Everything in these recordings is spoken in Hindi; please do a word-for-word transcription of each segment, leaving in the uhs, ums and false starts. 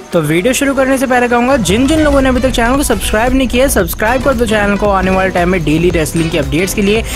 तो वीडियो शुरू करने से पहले कहूंगा जिन जिन लोगों ने अभी तक चैनल को सब्सक्राइब नहीं किया सब्सक्राइब कर दो चैनल को आने वाले टाइम में डेली रेसलिंग की अपडेट्स के लिए।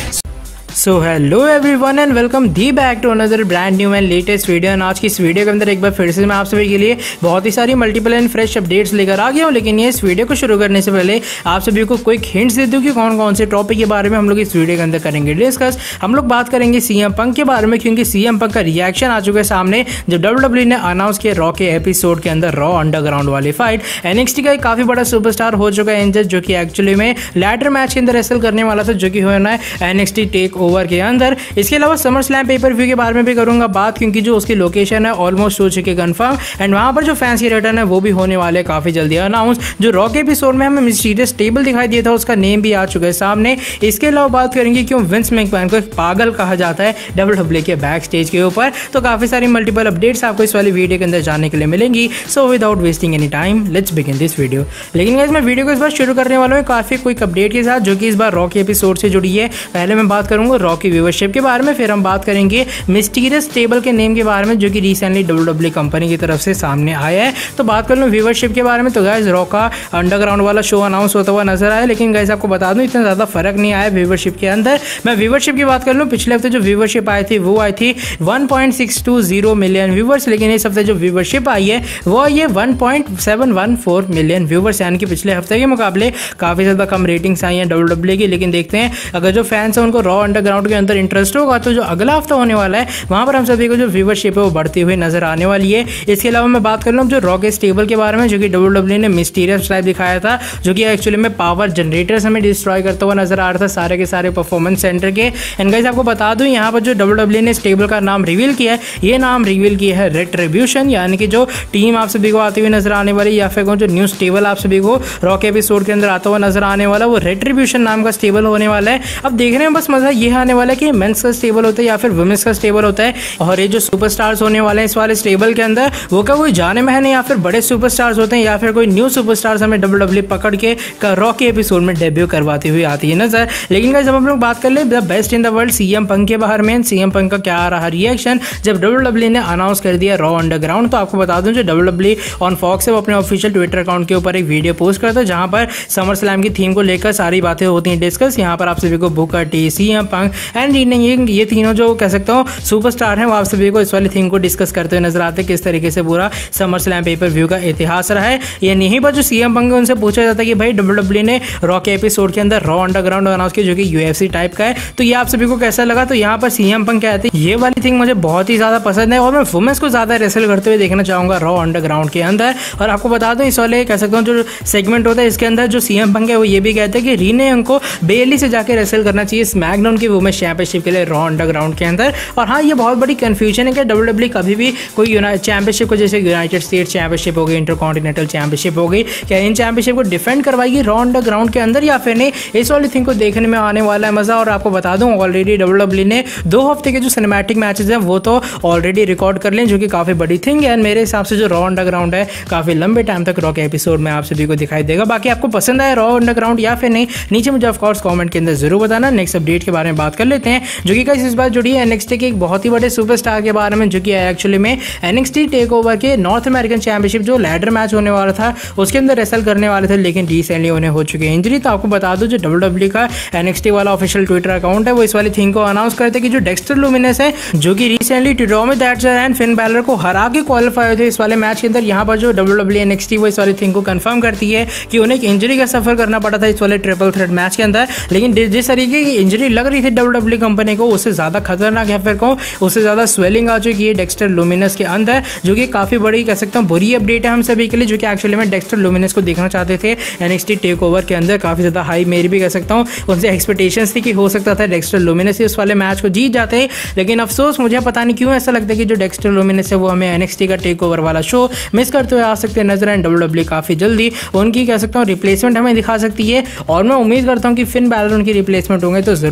So hello everyone and welcome the back to another brand new and latest video. And आज की इस वीडियो के अंदर एक बार फिर से मैं आप सभी के लिए बहुत ही सारी मल्टीपल एंड फ्रेश अपडेट्स लेकर आ गया हूँ। लेकिन ये इस वीडियो को शुरू करने से पहले आप सभी को क्विक हिंट्स दे दूँ कि कौन कौन से टॉपिक के बारे में हम लोग इस वीडियो के अंदर करेंगे डिस्कस। हम लोग बात करेंगे सीएम पंक के बारे में, क्योंकि सीएम पंक का रिएक्शन आ चुका है सामने जब डब्ल्यू डब्ल्यू ई ने अनाउंस किया रॉ के एपिसोड के अंदर रॉ अंडरग्राउंड वाली फाइट। एनएक्सटी का एक काफी बड़ा सुपरस्टार हो चुका है इंजर्ड, जो कि एक्चुअली में लैडर मैच के अंदर रेसल करने वाला था, जो कि होना है एनएक्सटी टेक ओवर के अंदर। इसके अलावा समर स्लैम पेपर व्यू के बारे में भी करूंगा बात, क्योंकि जो उसकी लोकेशन है ऑलमोस्ट हो चुकी है कंफर्म एंड वहां पर जो फैंस की रिटर्न है वो भी होने वाले काफी जल्दी अनाउंस। जो रॉ के एपिसोड में हमें मिस्टीरियस टेबल दिखाई दिया था उसका नेम भी आ चुका है सामने। इसके अलावा बात करेंगे क्यों विंस मैकमैन को एक पागल कहा जाता है डब्ल्यू डब्ल्यू ई के बैक स्टेज के ऊपर। तो काफी सारी मल्टीपल अपडेट्स आपको इस वाली वीडियो के अंदर जानने के लिए मिलेंगी। So without wasting any time let's begin this video. लेकिन गाइस मैं वीडियो को इस बार शुरू करने वाला हूँ काफी क्विक अपडेट के साथ, जो कि इस बार रॉ के एपिसोड से जुड़ी है। पहले मैं बात करूंगा रॉ की व्यूअरशिप के बारे में, फिर हम बात करेंगे मिस्टीरियस टेबल के नेम के बारे में, जो कि recently W W E company की तरफ से सामने आया है। तो बात कर लूं व्यूअरशिप के बारे में, तो गाइस रॉ का अंडरग्राउंड वाला शो अनाउंस होता हुआ नजर आया। लेकिन गाइस आपको बता दूं इतना ज्यादा फर्क नहीं आया व्यूअरशिप के अंदर। मैं व्यूअरशिप की बात कर लूं, पिछले हफ्ते जो व्यूअरशिप आई थी वो आई थी one point six two zero million viewers, लेकिन इस हफ्ते जो व्यूअरशिप आई है वो ये one point seven one four million viewers, यानी कि पिछले हफ्ते के मुकाबले काफी ज्यादा कम रेटिंग्स आई हैं डब्ल्यू डब्ल्यू ई की। लेकिन देखते हैं अगर जो फैंस है उनको रॉ अंडरग्राउंड के अंदर इंटरेस्ट होगा तो जो अगला हफ्ता होने वाला है वहां पर हम सभी को जो व्यूअरशिप है वो बढ़ती हुई नजर आने वाली है। इसके अलावा मैं बात कर लूं जो रॉ के स्टेबल के बारे में, जो कि डब्ल्यू डब्ल्यू ई ने मिस्टीरियस टाइप दिखाया था, जो कि एक्चुअली में पावर जनरेटर्स हमें डिस्ट्रॉय करता हुआ नजर आ रहा था सारे के सारे परफॉर्मेंस सेंटर के। एंड गाइस आपको बता दूं यहाँ पर जो डब्ल्यू डब्ल्यू ई ने स्टेबल का नाम रिवील किया है, ये नाम रिवील किया है रेट्रिब्यूशन, यानी कि जो टीम आप सभी को आती हुई नजर आने वाली या फिर जो न्यू स्टेबल आप सभी को रॉ के एपिसोड के अंदर आता हुआ नजर आने वाला वो रेट्रिब्यूशन नाम का स्टेबल होने वाला है। अब देखने में बस मजा ये आने वाला है कि मेंस का स्टेबल होता है या फिर वुमेन्स का स्टेबल होता है, और ये जो सुपरस्टार्स होने वाले हैं इस वाले स्टेबल के अंदर वो क्या कोई जाने में है नहीं या फिर बड़े सुपरस्टार्स होते हैं या फिर कोई न्यू सुपरस्टार्स हमें डब्ल्यू डब्ल्यू ई पकड़ के रॉ के एपिसोड में डेब्यू करवाती हुई आती है नजर। लेकिन गाइस जब हम लोग बात कर ले the best in the world CM Punk के बारे में, सीएम पंक का क्या आ रहा रिएक्शन जब डब्ल्यू डब्ल्यू ई ने अनाउंस कर दिया रॉ अंडरग्राउंड। तो आपको बता दूं जो W W E on Fox है वो अपने ऑफिशियल ट्विटर अकाउंट के ऊपर एक वीडियो पोस्ट करता है जहां पर समर स्लैम की थीम को लेकर सारी बातें होती हैं डिस्कस। यहाँ पर आप सभी को Booker T, CM Punk and रीनिंग ये तीनों जो कह सकता हूँ सुपरस्टार हैं वो आप सभी को इस वाली थीम को डिस्कस करते हुए नजर आते हैं, किस तरीके से पूरा समर स्लैम पेपर व्यू का इतिहास रहा है। ये नहीं पर जो सीएम पंक है उनसे पूछा जाता है कि भाई डब्ल्यू डब्ल्यू ई ने रॉ के एपिसोड के अंदर रॉ अंडरग्राउंड अनाउंस किया जो कि यूएफसी टाइप का है, तो ये आप सभी को कैसा लगा। तो यहाँ पर सीएम पंक कहते हैं ये वाली थिंग मुझे बहुत ही ज्यादा पसंद है और मैं वुमेन्स को ज्यादा रेसल करते हुए देखना चाहूंगा रॉ अंडरग्राउंड के अंदर। और आपको बता दूं इस वाले कह सकता हूँ जो सेगमेंट होता है इसके अंदर जो सीएम पंक है वो ये भी कहते हैं कि रीने उनको बेली से जाकर रेसल करना चाहिए स्मैकडाउन की वुमेन्स चैंपियनशिप के लिए रॉ अंडरग्राउंड के अंदर। और हाँ ये बहुत बड़ी कंफ्यूजन है कि डब्ल्यू डब्ल्यू ई कभी भी कोई चैंपियनशिप को जैसे यूनाइटेड स्टेट्स चैंपियनशिप हो गई, इंटरकॉन्टिनेंटल चैंपियनशिप हो गई, क्या इन चैंपियनशिप को डिफेंड करवाएगी रॉ अंडरग्राउंड के अंदर या फिर नहीं, इस वाली थिंग को देखने में आने वाला है मजा। और आपको बता दूं ऑलरेडी डब्ल्यू डब्ल्यू ई ने दो हफ्ते के जो सिनेमैटिक मैचेस हैं वो तो ऑलरेडी रिकॉर्ड कर लें, जो कि काफी बड़ी थिंग है। मेरे हिसाब से जो रॉ अंडरग्राउंड है काफी लंबे टाइम तक रॉ के एपिसोड में आप सभी को दिखाई देगा। बाकी आपको पसंद आया रॉ अंडरग्राउंड या फिर नहीं, नीचे मुझे ऑफकोर्स कमेंट के अंदर जरूर बताना। नेक्स्ट अपडेट के बारे में बात कर लेते हैं, जो कि गाइस इस बार जुड़ी है एनएक्सटी के एक बहुत ही बड़े सुपरस्टार के बारे में, जो कि एक्चुअली में एनएक्सटी टेक ओवर के नॉर्थ अमेरिकन चैंपियनशिप जो लैडर मैच होने वाला था उसके अंदर रेसल करने वाले थे, लेकिन रिसेंटली उन्हें हो चुकी है इंजरी। तो आपको बता दूं जो डब्ल्यू डब्ल्यू ई का एनएक्सटी वाला ऑफिशियल ट्विटर अकाउंट है वो इस वाली थिंग को अनाउंस करते कि जो डेक्स्टर लुमिनस है जो कि recently Timothy and Finn Balor को हरा के क्वालिफाई हुए थे इस वाले मैच के अंदर। यहाँ पर जो डब्ल्यू डब्ल्यू ई एनएक्सटी वो इस वाली थिंग को कंफर्म करती है कि उन्हें एक इंजरी का सफर करना पड़ा था इस वाले ट्रिपल थ्रेट मैच के अंदर, लेकिन जिस तरीके की इंजरी लग रही थी डब्ल्यू डब्ल्यू ई कंपनी को उससे ज्यादा खतरनाक है, फिर को उससे ज्यादा स्वेलिंग आ चुकी है डेक्स्टर लुमिनस के अंदर, जो कि काफी बड़ी कह सकता हूँ बुरी अपडेट है हम सभी के लिए, जो कि एक्चुअली में डेक्स्टर लुमिनस को देखना चाहते थे एनएक्सटी टेक ओवर के अंदर। काफी ज्यादा हाई मेरी भी कह सकता हूँ उनसे एक्सपेक्टेशंस थी कि हो सकता था डेक्स्टर लुमिनस उस वाले मैच को जीत जाते हैं, लेकिन अफसोस मुझे पता नहीं क्यों ऐसा लगता है कि जो डेक्स्टर लुमिनस है वो हमें एनएक्सटी का टेक ओवर वाला शो मिस करते हुए आ सकते हैं नजर। एंड डब्ल्यू डब्ल्यू ई काफी जल्दी उनकी कह सकता हूँ रिप्लेसमेंट हमें दिखा सकती है और मैं उम्मीद करता हूँ कि फिन बैलर उनकी रिप्लेसमेंट होंगे तो जरूर से मजा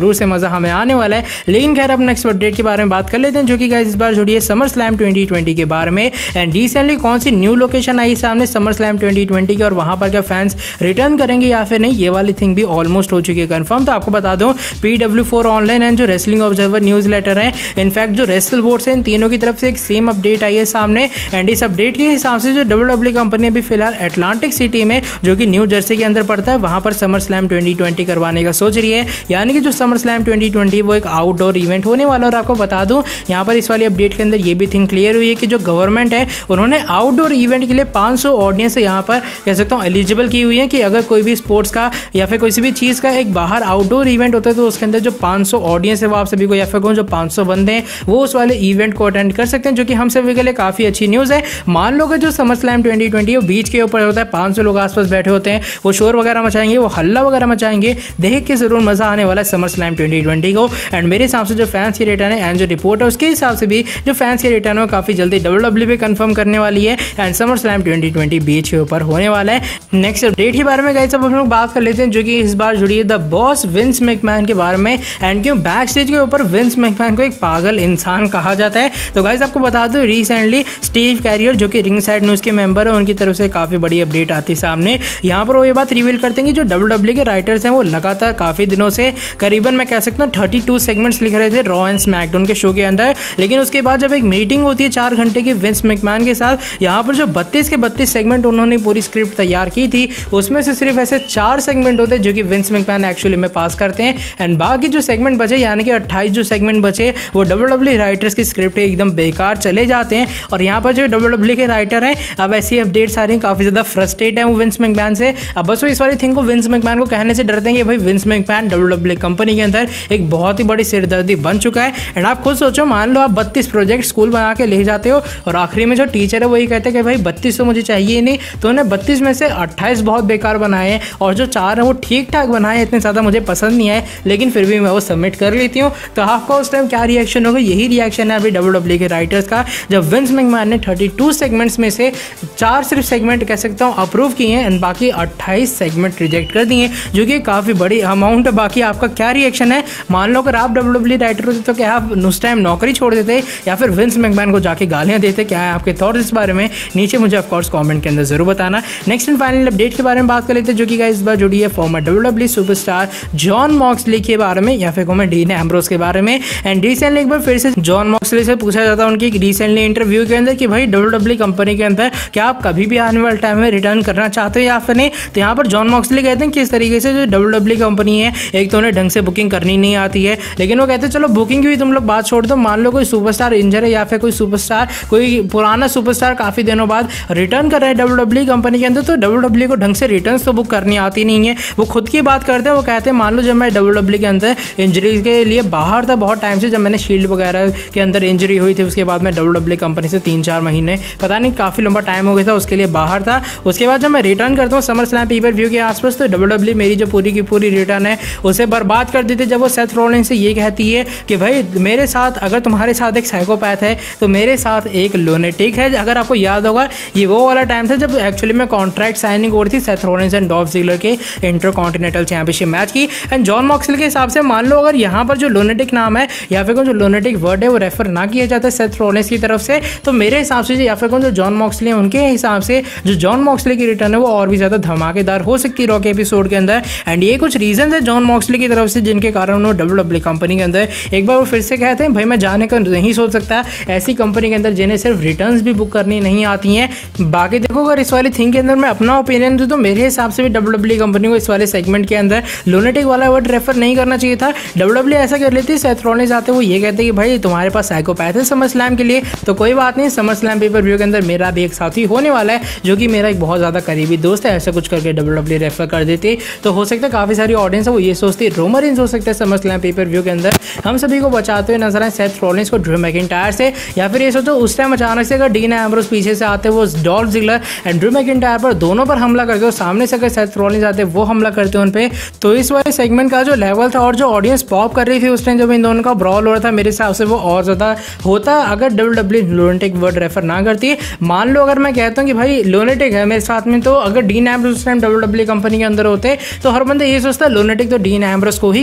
मजा हमें आने वाला है। लेकिन खैर अब नेक्स्ट अपडेट के बारे में बात कर लेते हैं, जो कि गाइस इस बार जुड़ी है समर स्लैम ट्वेंटी ट्वेंटी के बारे में। एंड रिसेंटली कौन सी न्यू लोकेशन आई सामने समर स्लैम ट्वेंटी ट्वेंटी की, और वहां पर क्या फैंस रिटर्न करेंगे या फिर नहीं, ये वाली थिंग भी ऑलमोस्ट हो चुकी है कंफर्म। तो आपको बता दूं P W four online and जो रेसलिंग ऑब्जर्वर न्यूज लेटर है, इनफैक्ट जो रेसल बोर्ड है, इन तीनों की तरफ से एक सेम अपडेट आई है सामने। एंड इस अपडेट के हिसाब से जो डब्ल्यू डब्ल्यू कंपनी अभी फिलहाल अटलांटिक सिटी में, जो कि न्यू जर्सी के अंदर पड़ता है, वहां पर समर स्लैम ट्वेंटी ट्वेंटी करवाने का सोच रही है। यानी कि जो समर स्लैम ट्वेंटी ट्वेंटी वो एक आउटडोर इवेंट होने वाला। और आपको बता दूं यहाँ पर इस वाली अपडेट के अंदर ये भी थिंग क्लियर हुई है कि जो गवर्नमेंट है उन्होंने आउटडोर इवेंट के लिए पाँच सौ ऑडियंस यहाँ पर कह सकता हूँ एलिजिबल की हुई है कि अगर कोई भी स्पोर्ट्स का या फिर किसी भी चीज़ का एक बाहर आउटडोर इवेंट होता है तो उसके अंदर जो पाँच सौ ऑडियंस है वो आप सभी को या फिर जो पाँच सौ बंदे हैं वो उस वाले इवेंट को अटेंड कर सकते हैं, जो कि हम सभी के लिए काफ़ी अच्छी न्यूज़ है। मान लो कि जो समर स्लैम ट्वेंटी ट्वेंटी वो बीच के ऊपर होता है, पाँच सौ लोग आसपास बैठे होते हैं, वो शोर वगैरह मचाएंगे, वो हल्ला वगैरह मचाएंगे, देख के जरूर मजा आने वाला है समर स्लैम ट्वेंटी ट्वेंटी को। एंड मेरे हिसाब से जो फैंस की रिटर्न है एंड जो रिपोर्ट है उसके हिसाब से भी जो फैंस की रिटर्न है काफ़ी जल्दी डब्ल्यू डब्ल्यू भी कंफर्म करने वाली है। And SummerSlam twenty twenty beach के ऊपर होने वाला है। नेक्स्ट अपडेट के बारे में गाइस अब हम लोग बात कर लेते हैं, जो कि इस बार जुड़ी है द बॉस विंस मैकमैन के बारे में। एंड क्यों बैक स्टेज के ऊपर विंस मैकमैन को एक पागल इंसान कहा जाता है। तो गाइस आपको बता दो रिसेंटली स्टीव कैरियर जो कि रिंग साइड न्यूज़ के मेंबर है, उनकी तरफ से काफ़ी बड़ी अपडेट आती सामने। यहाँ पर वो ये बात रिवील करते हैं कि जो डब्ल्यू डब्ल्यू के राइटर्स हैं वो लगातार काफ़ी दिनों से करीबन मैं कह सकता हूँ थर्टी टू सेगमेंट्स लिख रहे थे रॉ एंड स्मैकडाउन के शो के अंदर। लेकिन उसके बाद जब एक मीटिंग होती है चार घंटे की विंस मैकमैन के साथ, यहाँ पर जो बत्तीस के बत्तीस सेगमेंट उन्होंने पूरी स्क्रिप्ट तैयार की थी, उसमें से सिर्फ ऐसे चार सेगमेंट होते हैं जो कि विंस मैकमैन एक्चुअली में पास करते हैं। एंड बाकी जो सेगमेंट बचे यानी कि अट्ठाईस जो सेगमेंट बचे वो डब्ल्यू डब्ल्यू राइटर्स की स्क्रिप्ट एकदम बेकार चले जाते हैं। और यहाँ पर जो डब्ल्यू डब्ल्यू के राइटर हैं अब ऐसी अपडेट्स आ रही हैं, काफ़ी ज़्यादा फ्रस्ट्रेट है वो विंस मैकमैन से। अब बस वो इस वाली थिंग को विंस मैकमैन को कहने से डरते हैं कि भाई Vince McMahon W W company के अंदर एक बहुत ही बड़ी सिरदर्दी बन चुका है। एंड आप खुद सोचो, मान लो आप बत्तीस प्रोजेक्ट स्कूल बना के ले जाते हो और आखिरी में जो टीचर है वही कहते हैं कि भाई बत्तीस तो मुझे चाहिए ही नहीं, तो उन्हें बत्तीस में से अट्ठाईस बहुत बेकार बनाए हैं और जो चार हैं वो ठीक ठाक बनाए हैं, इतने ज़्यादा मुझे पसंद नहीं आए, लेकिन फिर भी मैं वो सबमिट कर लेती हूँ। तो आपका उस टाइम क्या रिएक्शन होगा? यही रिएक्शन है अभी डब्ल्यू डब्ल्यू के राइटर्स का, जब विंस मैकमैन ने थर्टी टू सेगमेंट्स में से चार सिर्फ सेगमेंट कह सकता हूँ अप्रूव किए हैं एंड बाकी अट्ठाईस सेगमेंट रिजेक्ट कर दिए, जो कि काफ़ी बड़ी अमाउंट है। बाकी आपका क्या रिएक्शन है? मान लो अगर आप डब्ल्यू डब्ल्यू राइटर होते तो क्या आप उस टाइम नौकरी छोड़ देते या फिर विंस मैकमैन को जाके गालियाँ देते? क्या है आपके थॉट्स इस बारे में? नीचे मुझे ऑफकोर्स कमेंट के अंदर जरूर बताना। नेक्स्ट एंड फाइनल अपडेट के बारे में बात कर लेते हैं, जो कि गाइस इस बार जुड़ी है former W W superstar Jon Moxley के बारे में या फिर मैं डीन एम्ब्रोस के बारे में। एंड रिसेंटली एक बार फिर से जॉन मॉक्सली से पूछा जाता है उनकी रिसेंटली इंटरव्यू के अंदर कि भाई डब्ल्यू डब्ल्यू कंपनी के अंदर क्या आप कभी भी आने वाले टाइम में रिटर्न करना चाहते हो या फिर नहीं? तो यहाँ पर जॉन मॉक्सली कहते हैं कि इस तरीके से जो डब्ल्यू डब्ल्यू कंपनी है, एक तो उन्हें ढंग से बुकिंग करनी नहीं आती है, लेकिन वो कहते हैं चलो बुकिंग की भी तुम लोग बात छोड़ दो, मान लो कोई सुपरस्टार इंजर है या फिर कोई सुपरस्टार कोई पुराना सुपरस्टार काफी दिनों बाद रिटर्न कर रहा है डब्ल्यू डब्ल्यू कंपनी के अंदर, तो डब्ल्यू डब्ल्यू को ढंग से रिटर्न तो बुक करनी आती नहीं है। वो खुद की बात करते हैं, वो कहते हैं मान लो जब मैं डब्ल्यू डब्ल्यू के अंदर इंजरी के लिए बाहर था बहुत टाइम से, जब मैंने शील्ड वगैरह के अंदर इंजरी हुई थी, उसके बाद मैं डब्ल्यू डब्ल्यू कंपनी से तीन चार महीने पता नहीं काफ़ी लंबा टाइम हो गया था उसके लिए बाहर था। उसके बाद जब मैं रिटर्न करता हूँ समर स्लैम पेपर व्यू के आसपास, तो डब्ल्यू डब्ल्यू मेरी जो पूरी की पूरी रिटर्न है उसे बर्बाद कर देती। जब वो सेथ रॉलिंस से ये कहती है कि भाई मेरे साथ अगर तुम्हारे साथ एक साइकोपैथ है तो मेरे साथ एक लूनेटिक है। अगर आपको याद होगा ये वो वाला टाइम था जब एक्चुअली में कॉन्ट्रैक्ट साइनिंग हो रही थी Seth Rollins and Dolph Ziggler के इंटरकॉन्टिनेंटल चैंपियनशिप मैच की। एंड जॉन मॉक्सली के हिसाब से मान लो अगर यहाँ पर जो लूनेटिक नाम है या फिर जो लूनेटिक वर्ड है वो रेफर ना किया जाता है सेथ रॉलिंस की तरफ से, तो मेरे हिसाब से या फिर जो जॉन मॉक्सली है उनके हिसाब से जो जॉन मॉक्सली की रिटर्न है वो और भी ज़्यादा धमाकेदार हो सकती है रॉ के एपिसोड के अंदर। एंड ये कुछ रीजन है जॉन मॉक्सली की तरफ से जिनके कारण उन्होंने डब्ल्यू डब्ल्यू कंपनी के अंदर एक बार वो फिर से कहते हैं भाई मैं जाने का नहीं सोच सकता ऐसी कंपनी के अंदर जिन्हें सिर्फ रिटर्न्स भी बुक करनी नहीं आती हैं। बाकी देखो अगर इस वाली थिंग के अंदर मैं अपना ओपिनियन दूं तो मेरे हिसाब से भी डब्ल्यू डब्ल्यू कंपनी को इस वाले सेगमेंट के अंदर लूनेटिक वाला वर्ड रेफर नहीं करना चाहिए था। डब्ल्यू डब्ल्यू ऐसा कर लेती है, सेथ रॉलिंस आते वो ये कहते हैं कि भाई तुम्हारे पास साइकोपैथ है समर स्लैम के लिए, तो कोई बात नहीं, समर स्लैम पेपर व्यू के अंदर मेरा भी एक साथी होने वाला है जो कि मेरा एक बहुत ज़्यादा करीबी दोस्त है, ऐसा कुछ करके डब्ल्यू डब्ल्यू रेफर कर देती। तो हो सकता है काफ़ी सारी ऑडियंस है वो ये सोचती है रोमन रेंज हो सकता है समर स्लैम पेपर व्यू के अंदर हम सभी को बचाते हुए नजर आए सेथ रॉलिंस को ड्रू मैकिंटायर से, या फिर ये सोचो उस टाइम अचानक से अगर डीन एम्ब्रोस पीछे से आते वो Dolph Ziggler and Drew McIntyre पर दोनों पर हमला करके और सामने से अगर सेथ रॉलिंस आते वो हमला करते उन पे, तो इस वाले सेगमेंट का जो लेवल था और जो ऑडियंस पॉप कर रही थी उस टाइम जब इन दोनों का ब्रॉल हो रहा था, मेरे हिसाब से वो और ज़्यादा होता अगर W W lunatic word refer ना करती। मान लो अगर मैं कहता हूँ कि भाई लूनेटिक है मेरे साथ में, तो अगर डीन एम्ब्रोस उस टाइम डब्ल्यू डब्ल्यू कंपनी के अंदर होते तो हर बंदा ये सोचता लूनेटिक तो डीन एम्ब्रोस को ही कहा जाता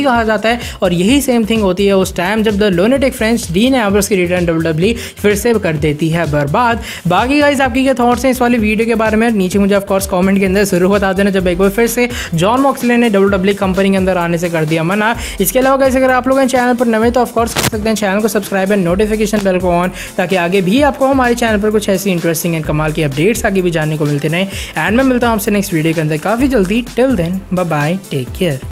है और यही सेम थिंग होती है उस टाइम जब the lunatic fringe Dean Ambrose की रिटर्न डब्ल्यू डब्ल्यू ई फिर से कर देती है बर्बाद। बाकी गाइस आपकी क्या थॉट्स हैं इस वाली वीडियो के बारे में, नीचे मुझे ऑफकोर्स कमेंट के अंदर जरूर बता देना। जब एक बार फिर से जॉन मॉक्सले ने डब्ल्यू डब्ल्यू ई कंपनी के अंदर आने से कर दिया मना। इसके अलावा गाइस अगर आप लोग चैनल पर नए तो ऑफकोर्स कर सकते हैं चैनल को सब्सक्राइब एंड नोटिफिकेशन बेल को ऑन, ताकि आगे भी आपको हमारे चैनल पर कुछ ऐसी इंटरेस्टिंग एंड कमाल की अपडेट्स आगे भी जानने को मिलते रहे। एंड मैं मिलता हूं आपसे नेक्स्ट वीडियो के अंदर काफ़ी जल्दी। Till then bye bye, take care.